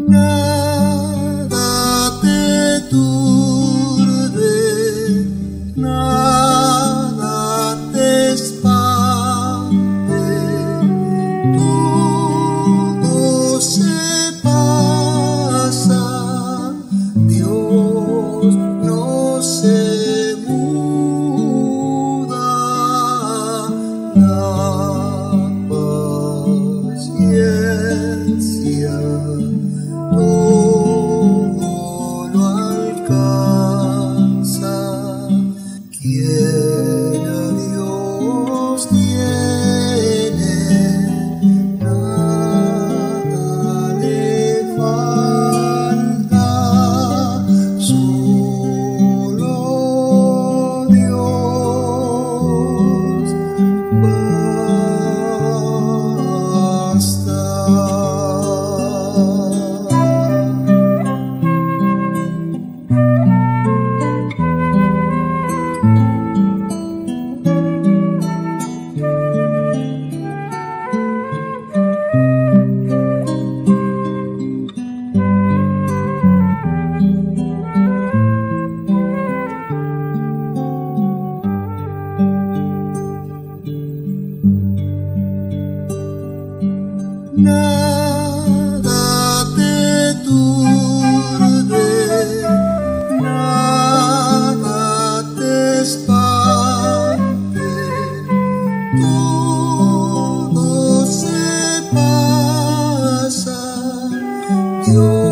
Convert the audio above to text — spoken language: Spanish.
Nada te turbe, nada te espante, todo se pasa, Dios no se muda, la paciencia todo lo alcanza. Quien a Dios tiene, nada le falta, solo Dios basta. Nada te turbe, nada te espante, todo se pasa, Dios